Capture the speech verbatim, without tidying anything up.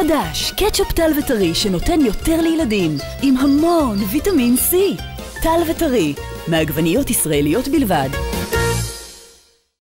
חדש, קטשופ טל וטרי שנותן יותר לילדים, עם המון ויטמין סי. טל וטרי, מעגבניות ישראליות בלבד.